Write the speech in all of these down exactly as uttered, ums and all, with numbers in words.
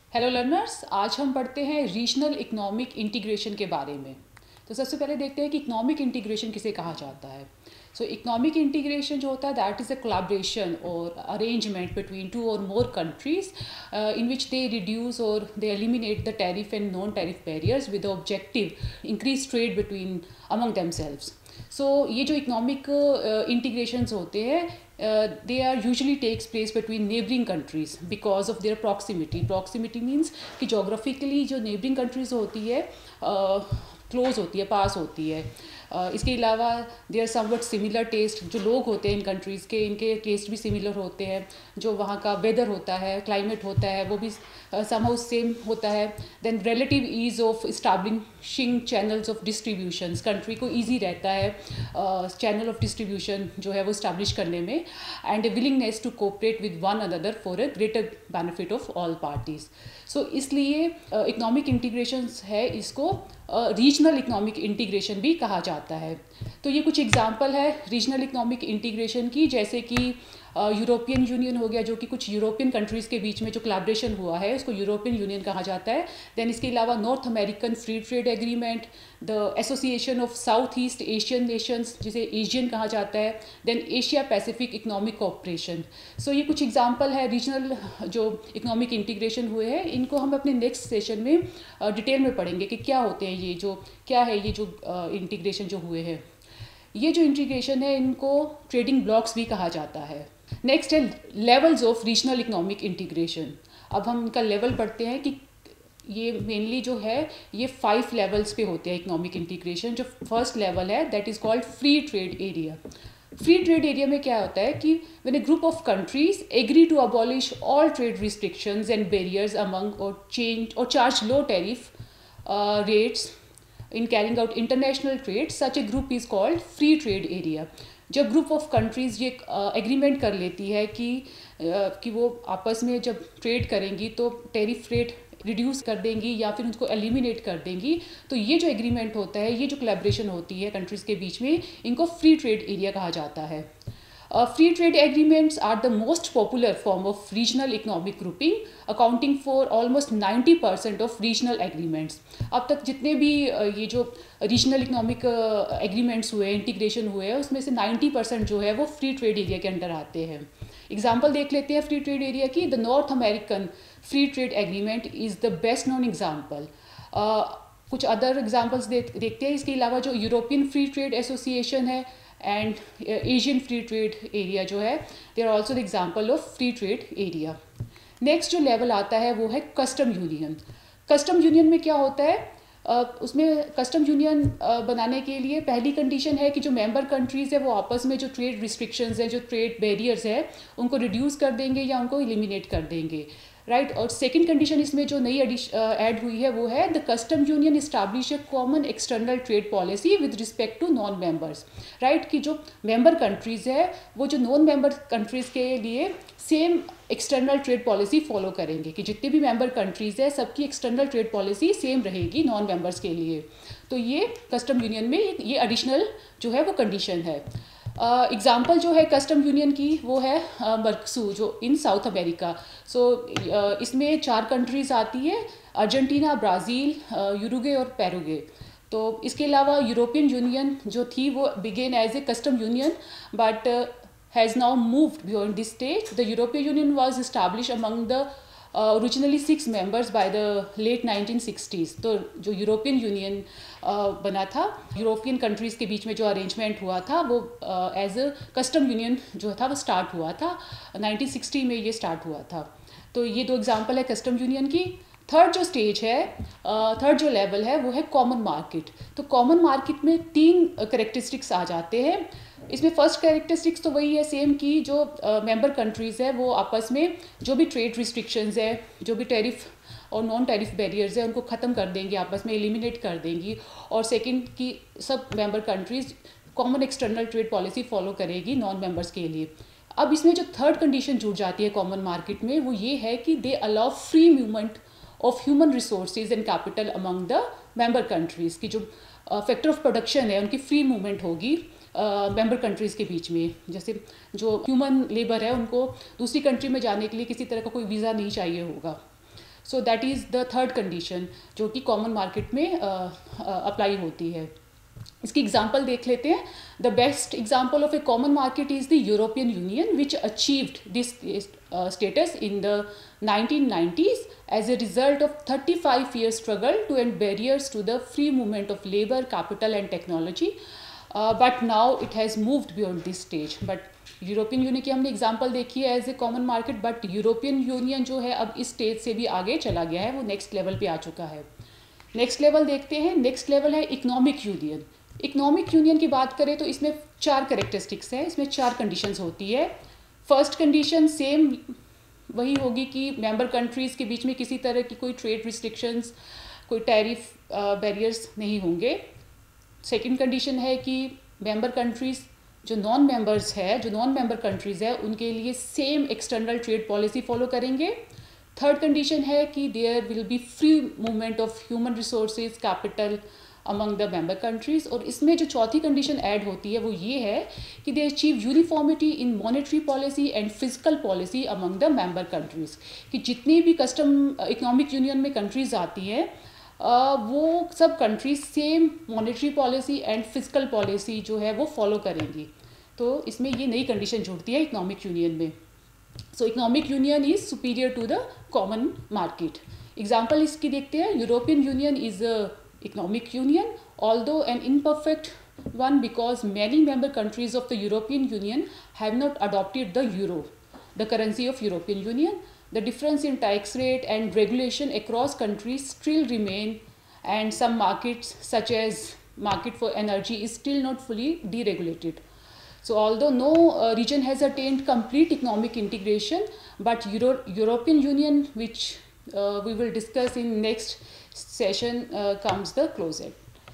Hello learners, आज हम पढ़ते हैं रीजनल इकोनॉमिक इंटीग्रेशन के बारे में। तो सबसे पहले देखते हैं कि इकोनॉमिक इंटीग्रेशन किसे कहा जाता है। सो इकोनॉमिक इंटीग्रेशन जो होता है दैट इज़ अ कोलैबोरेशन और अरेंजमेंट बिटवीन टू और more countries in which they reduce और they eliminate the tariff and non tariff barriers with the objective increase trade between among themselves. So ये जो economic integrations होते हैं they are usually takes place between neighbouring countries because of their proximity. Proximity means कि geographically जो neighbouring countries होती है close uh, होती है, पास होती है। uh, इसके अलावा देयर समवट सिमिलर टेस्ट, जो लोग होते हैं इन कंट्रीज़ के, इनके टेस्ट भी सिमिलर होते हैं। जो वहाँ का वेदर होता है, क्लाइमेट होता है, वो भी समहाउ सेम होता है। Then relative ease of establishing channels of distributions, country को ईजी रहता है चैनल ऑफ डिस्ट्रीब्यूशन जो है वो इस्टेब्लिश करने में। And willingness to cooperate with one another for a greater benefit of all parties. So इसलिए इकोनॉमिक इंटीग्रेशन है, इसको रीजनल इकोनॉमिक इंटीग्रेशन भी कहा जाता है। तो ये कुछ एग्जांपल है रीजनल इकोनॉमिक इंटीग्रेशन की, जैसे कि यूरोपियन uh, यूनियन हो गया, जो कि कुछ यूरोपियन कंट्रीज़ के बीच में जो कोलैबोरेशन हुआ है उसको यूरोपियन यूनियन कहा जाता है। देन इसके अलावा North American free trade agreement, the Association of South East Asian Nations जिसे एशियन कहा जाता है। Then Asia Pacific economic cooperation. So ये कुछ एग्जांपल है रीजनल जो इकोनॉमिक इंटीग्रेशन हुए हैं। इनको हम अपने नेक्स्ट सेशन में डिटेल uh, में पढ़ेंगे कि क्या होते हैं ये जो क्या है ये जो इंटीग्रेशन uh, जो हुए हैं। ये जो इंटीग्रेशन है इनको ट्रेडिंग ब्लॉक्स भी कहा जाता है। नेक्स्ट है levels of regional economic integration. अब हम इनका लेवल पढ़ते हैं कि ये मेनली जो है ये फाइव लेवल्स पे होते हैं इकोनॉमिक इंटीग्रेशन। जो फर्स्ट लेवल है that is called free trade area. Free trade area में क्या होता है कि when a group of countries agree to abolish all trade restrictions and barriers among और चेंज और charge low tariff rates in carrying out international trade, such a group is called free trade area। जब group of countries ये agreement uh, कर लेती है कि uh, कि वो आपस में जब ट्रेड करेंगी तो टैरिफ रेट रिड्यूस कर देंगी या फिर उनको एलिमिनेट कर देंगी, तो ये जो एग्रीमेंट होता है, ये जो कोलैबोरेशन होती है कंट्रीज़ के बीच में, इनको फ्री ट्रेड एरिया कहा जाता है। Uh, free trade agreements are the most popular form of regional economic grouping, accounting for almost ninety percent of regional agreements। अब तक जितने भी uh, ये जो रीजनल इकोनॉमिक एग्रीमेंट्स हुए, इंटीग्रेशन हुए हैं, उसमें से ninety percent जो है वो फ्री ट्रेड एरिया के अंडर आते हैं। एग्जाम्पल देख लेते हैं फ्री ट्रेड एरिया की। The North American free trade agreement is the best known example. कुछ अदर एग्जाम्पल्स देख देखते हैं। इसके अलावा जो यूरोपियन फ्री ट्रेड एसोसिएशन है and Asian free trade area जो है, they are also the example of free trade area. Next जो लेवल आता है वो है कस्टम यूनियन। कस्टम यूनियन में क्या होता है, uh, उसमें कस्टम यूनियन uh, बनाने के लिए पहली कंडीशन है कि जो मेंबर कंट्रीज़ है वो आपस में जो ट्रेड रिस्ट्रिक्शंस है, जो ट्रेड बैरियर्स है, उनको रिड्यूस कर देंगे या उनको एलिमिनेट कर देंगे, राइट right? और सेकंड कंडीशन इसमें जो नई ऐड हुई है वो है the custom union establish a common external trade policy with respect to non members. Right, कि जो मेंबर कंट्रीज़ है वो जो नॉन मेंबर कंट्रीज़ के लिए same external trade policy follow करेंगे, कि जितने भी मेंबर कंट्रीज़ है सबकी एक्सटर्नल ट्रेड पॉलिसी सेम रहेगी नॉन मेंबर्स के लिए। तो ये कस्टम यूनियन में ये एडिशनल जो है वो कंडीशन है। एग्ज़ाम्पल uh, जो है कस्टम यूनियन की वो है मर्कसू uh, जो इन साउथ अमेरिका। सो इसमें चार कंट्रीज़ आती है, अर्जेंटीना, ब्राज़ील, यूरुगे और पैरुगे। तो इसके अलावा यूरोपियन यूनियन जो थी वो began as a custom union but has now moved beyond this stage. The European union was establish among the originally six members by the late nineteen sixties. तो जो European union uh, बना था, European countries के बीच में जो arrangement हुआ था वो एज अ कस्टम यूनियन जो था वो स्टार्ट हुआ था नाइनटीन सिक्सटी में, ये स्टार्ट हुआ था। तो ये दो एग्जांपल है कस्टम यूनियन की। थर्ड जो स्टेज है, थर्ड uh, जो लेवल है वो है कॉमन मार्केट। तो कॉमन मार्केट में तीन करेक्टरिस्टिक्स आ जाते हैं। इसमें फर्स्ट कैरेक्टरिस्टिक्स तो वही है सेम कि जो मेंबर uh, कंट्रीज़ है वो आपस में जो भी ट्रेड रिस्ट्रिक्शंस है, जो भी टैरिफ और नॉन टैरिफ बैरियर्स है, उनको ख़त्म कर देंगी, आपस में एलिमिनेट कर देंगी। और सेकंड कि सब member countries common external trade policy follow करेगी नॉन मेंबर्स के लिए। अब इसमें जो थर्ड कंडीशन जुड़ जाती है कॉमन मार्केट में वो ये है कि they allow free movement of human resources and capital among the member countries. की जो फैक्टर ऑफ प्रोडक्शन है उनकी फ्री मूवमेंट होगी मेंबर uh, कंट्रीज़ के बीच में। जैसे जो ह्यूमन लेबर है उनको दूसरी कंट्री में जाने के लिए किसी तरह का कोई वीज़ा नहीं चाहिए होगा। So that is the third condition जो कि कॉमन मार्केट में अप्लाई uh, uh, होती है. इसकी एग्जांपल देख लेते हैं. The best example of a common market is the European union which achieved this status in the nineteen nineties as a result of thirty-five years struggle to end barriers to the free movement of labor, capital and technology. Uh, but now it has moved beyond this stage. But European union की हमने example देखी है as a common market, but European union जो है अब इस stage से भी आगे चला गया है, वो नेक्स्ट लेवल पे आ चुका है. नेक्स्ट लेवल देखते हैं. नेक्स्ट लेवल है इकोनॉमिक यूनियन. इकोनॉमिक यूनियन की बात करें तो इसमें चार करेक्टरिस्टिक्स हैं, इसमें चार कंडीशंस होती है. फर्स्ट कंडीशन सेम वही होगी कि मेंबर कंट्रीज़ के बीच में किसी तरह की कोई ट्रेड रिस्ट्रिक्शंस, कोई टैरिफ बैरियर्स नहीं होंगे. सेकंड कंडीशन है कि मेंबर कंट्रीज़ जो नॉन मेंबर्स है जो नॉन मेंबर कंट्रीज़ है उनके लिए same external trade policy follow करेंगे. थर्ड कंडीशन है कि there will be free movement of human resources, capital among the member countries. और इसमें जो चौथी कंडीशन ऐड होती है वो ये है कि they achieve uniformity in monetary policy and physical policy among the member countries. कि जितनी भी कस्टम इकोनॉमिक यूनियन में कंट्रीज़ आती हैं वो सब countries same monetary policy and physical policy जो है वो फॉलो करेंगी. तो इसमें ये नई कंडीशन जुड़ती है इकोनॉमिक यूनियन में. So economic union is superior to the common market. Example इसकी देखते हैं. European union is economic union, although an imperfect one because many member countries of the European Union have not adopted the euro, the currency of European Union. The difference in tax rate and regulation across countries still remain, and some markets such as market for energy is still not fully deregulated. So although no uh, region has attained complete economic integration, but Euro European Union, which uh, we will discuss in next session comes the closure.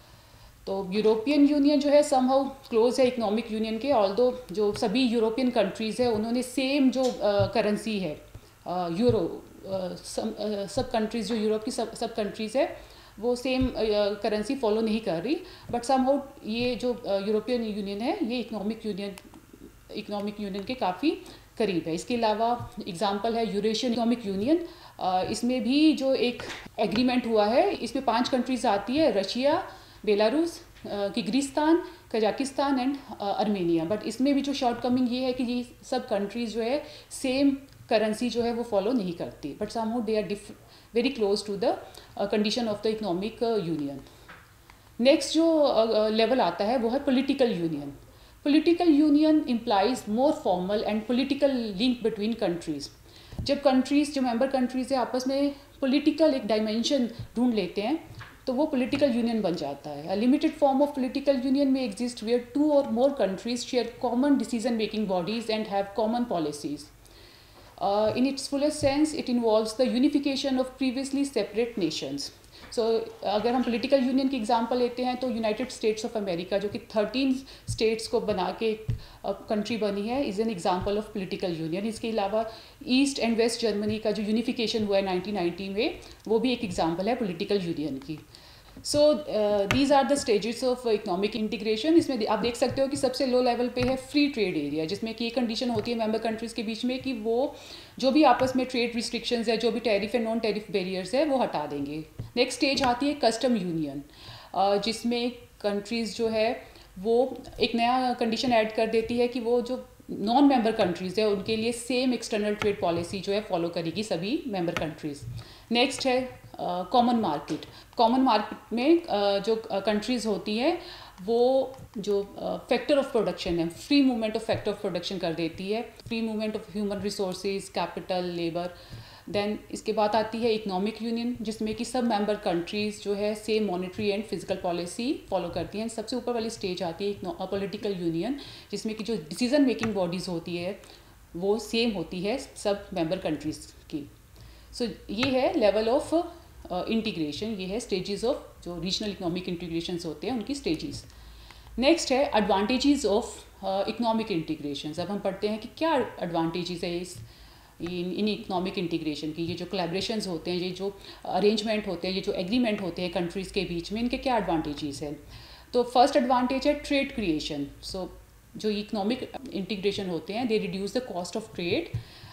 तो European union जो है somehow close है economic union के, although जो सभी European countries है उन्होंने same जो करेंसी uh, है यूरो, uh, uh, सब कंट्रीज़ जो यूरोप की सब सब कंट्रीज़ है वो सेम करेंसी फॉलो नहीं कर रही. बट समहाउ ये जो यूरोपियन uh, यूनियन है ये इकोनॉमिक यूनियन इकोनॉमिक यूनियन के काफ़ी करीब है. इसके अलावा एग्जांपल है यूरेशियन इकोनॉमिक यूनियन. इसमें भी जो एक एग्रीमेंट हुआ है इसमें पांच कंट्रीज आती है, Russia, Belarus, Kyrgyzstan, Kazakhstan and Armenia. But इसमें भी जो शॉर्ट कमिंग ये है कि ये सब कंट्रीज जो है सेम करेंसी जो है वो फॉलो नहीं करती. But somehow they are very close to the condition of the economic union. Next जो लेवल uh, आता है वो है political union. Political union implies more formal and political link between countries. जब कंट्रीज़ जो मेंबर कंट्रीज़ है आपस में पॉलिटिकल एक डायमेंशन ढूंढ लेते हैं तो वो पॉलिटिकल यूनियन बन जाता है. A limited form of political union में एग्जिस्ट वेयर टू और more countries share common decision making bodies and have common policies. In its fullest sense it involves the unification of previously separate nations. So so, अगर हम political union की example लेते हैं तो United states of America जो कि thirteen states को बना के कंट्री uh, बनी है is an example of political union. इसके अलावा ईस्ट एंड वेस्ट जर्मनी का जो यूनिफिकेशन हुआ है नाइनटीन नाइंटी में वो भी एक एग्जांपल है पॉलिटिकल यूनियन की. So these are the stages of economic integration. इसमें आप देख सकते हो कि सबसे लो लेवल पे है फ्री ट्रेड एरिया, जिसमें कि ये कंडीशन होती है मेंबर कंट्रीज़ के बीच में कि वो जो भी आपस में ट्रेड रिस्ट्रिक्शंस है, जो भी tariff and non tariff barriers है वो हटा देंगे. नेक्स्ट स्टेज आती है कस्टम यूनियन, जिसमें कंट्रीज़ जो है वो एक नया कंडीशन ऐड कर देती है कि वो जो नॉन मेंबर कंट्रीज़ है उनके लिए सेम एक्सटर्नल ट्रेड पॉलिसी जो है फॉलो करेगी सभी मेंबर कंट्रीज़. नेक्स्ट है कॉमन मार्केट. कॉमन मार्केट में uh, जो कंट्रीज़ uh, होती हैं वो जो फैक्टर ऑफ प्रोडक्शन है, free movement of factor of production कर देती है, free movement of human resources, capital, labour. Then इसके बाद आती है इकोनॉमिक यूनियन, जिसमें कि सब मेंबर कंट्रीज़ जो है same monetary and physical policy follow करती हैं. सबसे ऊपर वाली स्टेज आती है पॉलिटिकल यूनियन, जिसमें कि जो डिसीजन मेकिंग बॉडीज़ होती है वो सेम होती है सब मेंबर कंट्रीज़ की. सो so, ये है लेवल ऑफ इंटीग्रेशन, ये है स्टेजेस ऑफ जो रीजनल इकोनॉमिक इंटीग्रेशंस होते हैं उनकी स्टेजेस. नेक्स्ट है एडवांटेजेस ऑफ इकोनॉमिक इंटीग्रेशन. अब हम पढ़ते हैं कि क्या एडवांटेजेस है इस इन इकोनॉमिक इंटीग्रेशन की. ये जो कोलैबोरेशंस होते हैं, ये जो अरेंजमेंट होते हैं, ये जो एग्रीमेंट होते हैं कंट्रीज़ के बीच में, इनके क्या एडवांटेजेस हैं. तो फर्स्ट एडवांटेज है ट्रेड क्रिएशन. सो जो इकोनॉमिक इंटीग्रेशन होते हैं they reduce the cost of trade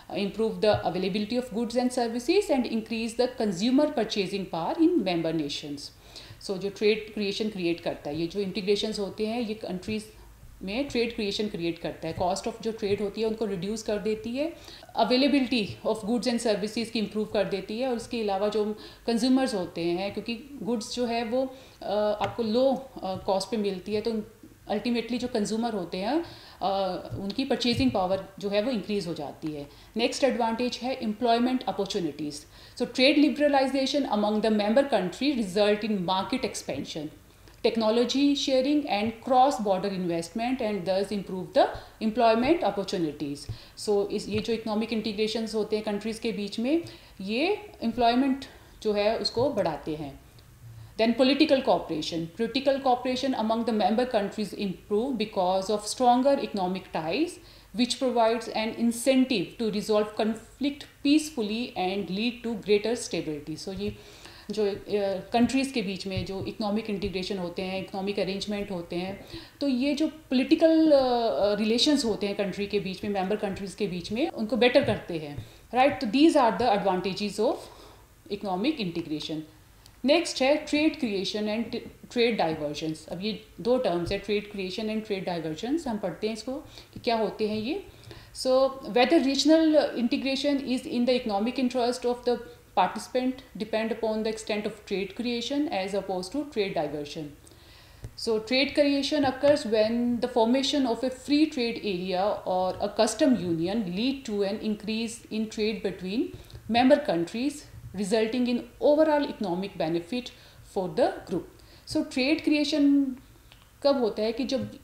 improve the availability of goods and services, and increase the consumer purchasing power in member nations. So जो trade creation create करता है, ये जो integrations होते हैं ये कंट्रीज में ट्रेड क्रिएशन क्रिएट करता है. कॉस्ट ऑफ जो ट्रेड होती है उनको रिड्यूस कर देती है, availability of goods and services की इम्प्रूव कर देती है, और उसके अलावा जो कंज्यूमर्स होते हैं, क्योंकि गुड्स जो है वो आपको लो कॉस्ट पे मिलती है, तो अल्टीमेटली जो कंज्यूमर होते हैं उनकी परचेजिंग पावर जो है वो इंक्रीज़ हो जाती है. नेक्स्ट एडवांटेज है employment opportunities. So trade liberalisation among the member country result in market expansion, technology sharing and cross border investment, and thus improve the employment opportunities. So इस ये जो economic integrations होते हैं countries के बीच में, ये employment जो है उसको बढ़ाते हैं. Then political cooperation. Political cooperation among the member countries improve because of stronger economic ties, which provides an incentive to resolve conflict peacefully and lead to greater stability. So ये जो कंट्रीज़ uh, के बीच में जो economic integration होते हैं, economic arrangement होते हैं, तो ये जो पॉलिटिकल रिलेशंस uh, होते हैं कंट्री के बीच में, मेंबर कंट्रीज़ के बीच में, उनको बेटर करते हैं. राइट, तो these are the advantages of economic integration. Next है trade creation and trade divergences. अब ये दो टर्म्स है, trade creation and trade divergences. हम पढ़ते हैं इसको कि क्या होते हैं ये. So whether regional integration is in the economic interest of the participant depend upon the extent of trade creation as opposed to trade diversion. So trade creation occurs when the formation of a free trade area or a custom union lead to an increase in trade between member countries, resulting in overall economic benefit for the group. So trade creation कब होता है कि जब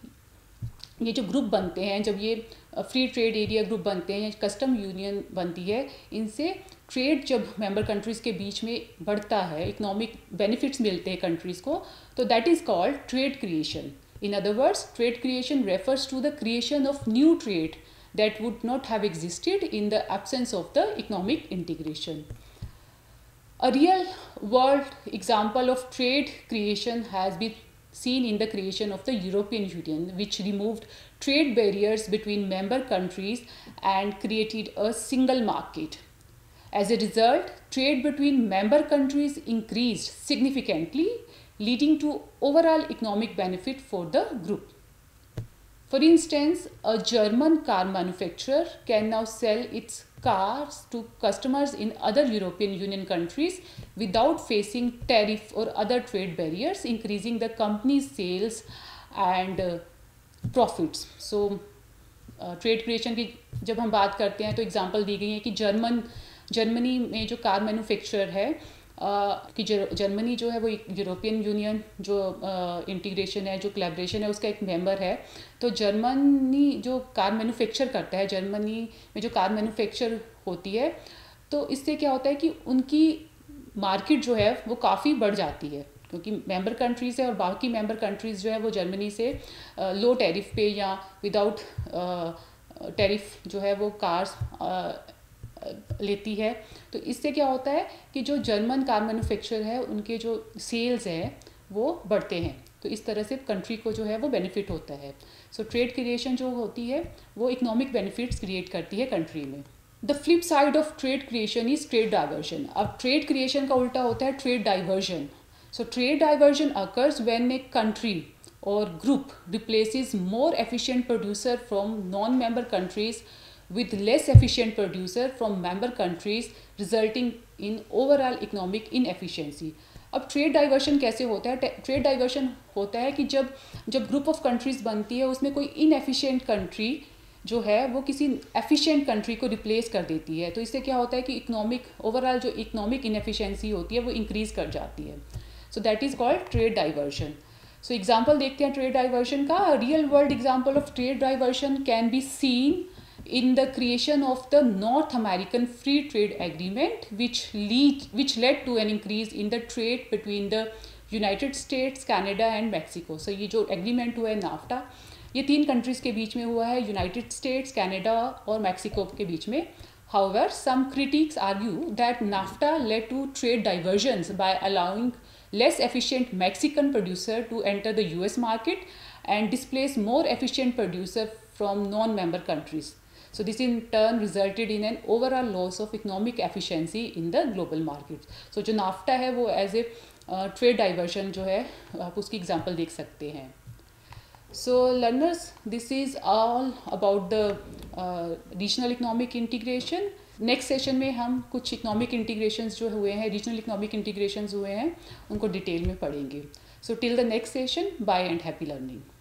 ये जो group बनते हैं, जब ये फ्री ट्रेड एरिया ग्रुप बनते हैं, कस्टम यूनियन बनती है, इनसे ट्रेड जब मेंबर कंट्रीज़ के बीच में बढ़ता है, इकोनॉमिक बेनिफिट्स मिलते हैं कंट्रीज़ को, तो that is called trade creation. In other words, trade creation refers to the creation of new trade that would not have existed in the absence of the economic integration. A real world example of trade creation has been seen in the creation of the European Union, which removed trade barriers between member countries and created a single market. As a result, trade between member countries increased significantly, leading to overall economic benefit for the group. For instance, a German car manufacturer can now sell its cars to customers in other European Union countries without facing tariff or other trade barriers, increasing the company's sales and uh, profits. So, uh, trade creation की जब हम बात करते हैं तो example दी गई है कि जर्मन जर्मनी में जो कार मैन्युफैक्चरर है, uh, कि जर्मनी जो है वो यूरोपियन यूनियन जो इंटीग्रेशन uh, है, जो कोलैबोरेशन है, उसका एक मेंबर है. तो जर्मनी जो कार मैन्युफैक्चर करता है, जर्मनी में जो कार मैन्युफैक्चर होती है, तो इससे क्या होता है कि उनकी मार्केट जो है वो काफ़ी बढ़ जाती है, क्योंकि मेंबर कंट्रीज़ है और बाकी मेंबर कंट्रीज़ जो है वो जर्मनी से लो टैरिफ पे या विदाउट टैरिफ जो है वो कार्स लेती है. तो इससे क्या होता है कि जो जर्मन कार मैन्युफैक्चर है उनके जो सेल्स हैं वो बढ़ते हैं. तो इस तरह से कंट्री को जो है वो बेनिफिट होता है. सो ट्रेड क्रिएशन जो होती है वो इकोनॉमिक बेनिफिट्स क्रिएट करती है कंट्री में. The flip side of trade creation is trade diversion. अब ट्रेड क्रिएशन का उल्टा होता है trade diversion. So trade diversion occurs when a country और group replaces more efficient producer from non member countries with less efficient producer from member countries, resulting in overall economic inefficiency. अब trade diversion कैसे होता है? Trade diversion होता है कि जब जब ग्रुप ऑफ कंट्रीज़ बनती है उसमें कोई इनएफिशिएंट कंट्री जो है वो किसी एफिशिएंट कंट्री को रिप्लेस कर देती है. तो इससे क्या होता है कि इकोनॉमिक ओवरऑल जो इकोनॉमिक इनएफिशिएंसी होती है वो इंक्रीज़ कर जाती है. So that is called trade diversion. So example देखते हैं ट्रेड डाइवर्शन का. Real world example of trade diversion can be seen in the creation of the North American Free Trade Agreement, which lead which led to an increase in the trade between the United States, Canada and Mexico. So ये जो agreement हुआ है NAFTA, ये तीन countries के बीच में हुआ है, United States, Canada और Mexico के बीच में. However, some critics argue that NAFTA led to trade diversions by allowing less efficient Mexican producer to enter the U S market and displace more efficient producer from non-member countries. So this in turn resulted in an overall loss of economic efficiency in the global markets. So जो NAFTA है वो as a trade diversion जो है आप उसकी example देख सकते हैं. So learners, this is all about the uh, regional economic integration. Next session में हम कुछ इकोनॉमिक इंटीग्रेशंस जो हुए हैं, रीजनल इकोनॉमिक इंटीग्रेशंस हुए हैं, उनको डिटेल में पढ़ेंगे. So till the next session, bye and happy learning.